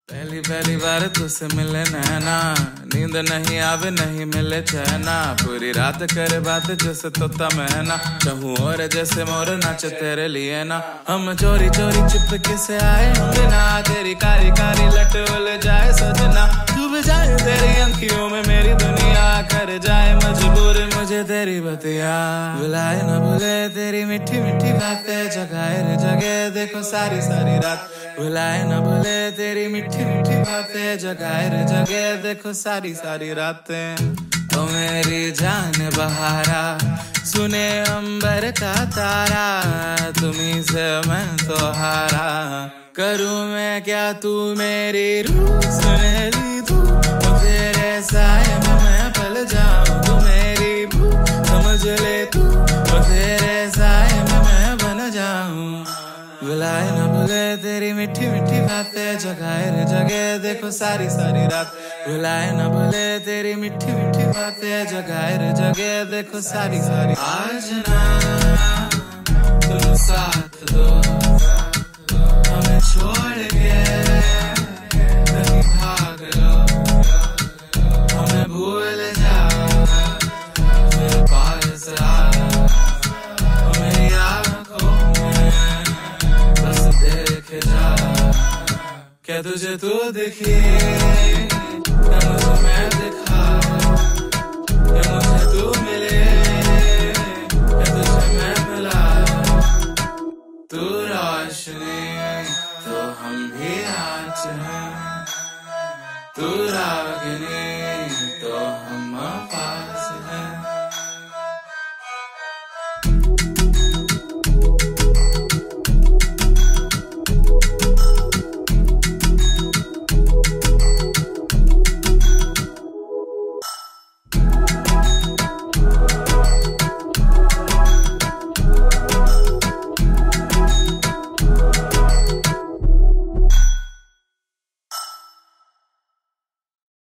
पहली पहली बार तुझसे मिले नैना, नींद नहीं आवे नहीं मिले चैना, पूरी रात करे बात जैसे तोता मैना, कहूँ और जैसे मोर नाचे तेरे लिए ना, हम चोरी चोरी चुपके से आए होंगे ना, तेरी कारी कारी लट उल जाए सजना, डूब जाए तेरी आँखियों में मेरी दुनिया, कर जाए मजबूर मुझे तेरी बतिया, बुलाए न भूले तेरी मीठी मीठी बातें, जगाए रे जगे देखो सारी सारी रात, बुलाए न भूले तेरी मीठी मीठी बातें, जगाए रे जगे देखो सारी सारी रातें। तो मेरी जान बहारा सुने अंबर का तारा, तुम्ही से मैं तो हारा, करूँ मैं क्या तू मेरी रूह सुनहरी तू, तेरे साए में मैं पल जाऊँ, तू मेरी भूख समझ ले तू, तेरे साए में मैं बन जाऊँ, बुलाए न भूले तेरी मीठी मीठी बातें, जगाए रे जगे देखो सारी सारी रात, बुलाए न भूले तेरी मीठी मीठी बातें, जगाए रे जगे देखो सारी सारी, आज ना तुम साथ दो हमें छोड़ के कहीं भाग लो, हमें भूल जाओ फिर पास आओ, मेरी आँखों में बस देख जा, क्या तुझे तू दिखी क्या मुझे मैं दिखा, क्या मुझे तू मिले क्या तुझे मैं मिला, तू रोशनी तो हम भी आँच हैं, तू रागिनी